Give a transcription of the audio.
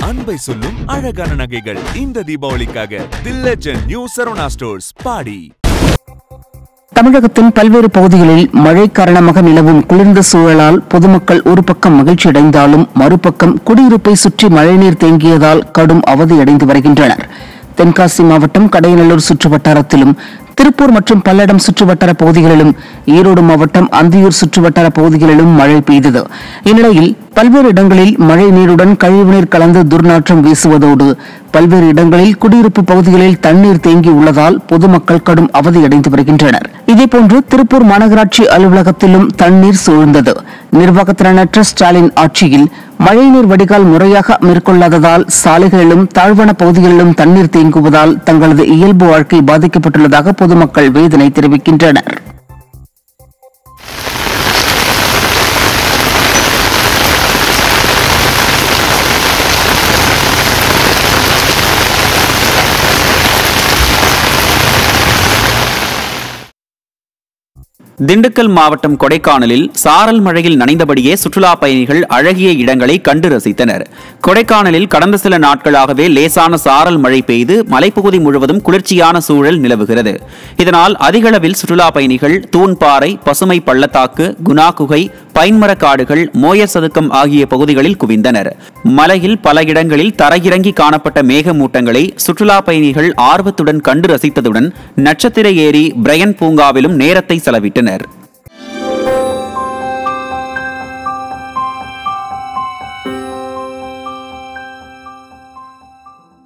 அன்பை சொல்லும் அழகான நகைகள் இந்த தீபாவளிக்காக the legend new Saravana stores Padi. தமிழகத்தின் பல்வேறு பகுதிகளில் மழை காரணமாக நிலவும் குளிர்ந்த சூழலால் பொதுமக்கள் ஒரு பக்கம் மகிழ்ச்சியடைந்தாலும் மறுபக்கம் குடியிருப்பை சுற்றி மழைநீர் தேங்கியதால் கடும் அவதியடைந்து வருகின்றனர். தென்காசி மாவட்டம் கடையநல்லூர் சுற்றுவட்டாரத்திலும் திருப்பூர் மற்றும் பல்லடம் சுற்றுவட்டார பகுதிகளிலும் ஈரோடு மாவட்டம் அந்தியூர் சுற்றுவட்டார பகுதிகளிலும் மழை பெய்தது. இந்நிலையில் பல்வேறு இடங்களில் மழை நீருடன் கழிவுநீர் கலந்து துர்நாற்றம் வீசுவதோடு பல்வேறு இடங்களில் குடியிருப்பு பகுதிகளில் தண்ணீர் தேங்கி உள்ளதால் பொதுமக்கள் கடும் அவதியடைந்து வருகின்றனர். இதேபோன்று திருப்பூர் மாநகராட்சி அலுவலகத்திலும் தண்ணீர் சூழ்ந்தது. நிர்வாகத்திறனற்ற ஸ்டாலின் ஆட்சியில் மழைநீர் வடிகால் முறையாக மேற்கொள்ளாததால் சாலைகளிலும் தாழ்வான பகுதிகளிலும் தண்ணீர் தேங்குவதால் தங்களது இயல்பு வாழ்க்கை பாதிக்கப்பட்டுள்ளதாக பொதுமக்கள் வேதனை தெரிவிக்கின்றனர். திண்டுக்கல் மாவட்டம் கொடைக்கானலில் சாரல் மழையில் நனைந்தபடியே சுற்றுலா பயணிகள் அழகிய இடங்களை கண்டு ரசித்தனர். கொடைக்கானலில் கடந்த சில நாட்களாகவே லேசான சாரல் மழை பெய்து மலைப்பகுதி முழுவதும் குளிர்ச்சியான சூழல் நிலவுகிறது. இதனால் அதிகளவில் சுற்றுலா பயணிகள் தூண்பாறை, பசுமை பள்ளத்தாக்கு, குணா குகை, பைன்மரக் காடுகள், மோயர் சதுக்கம் ஆகிய பகுதிகளில் குவிந்தனர். மலையில் பல இடங்களில் தரையிறங்கி காணப்பட்ட மேகமூட்டங்களை சுற்றுலா பயணிகள் ஆர்வத்துடன் கண்டு ரசித்ததுடன் நட்சத்திர ஏரி, பிரையன் பூங்காவிலும் நேரத்தை செலவிட்டனர்.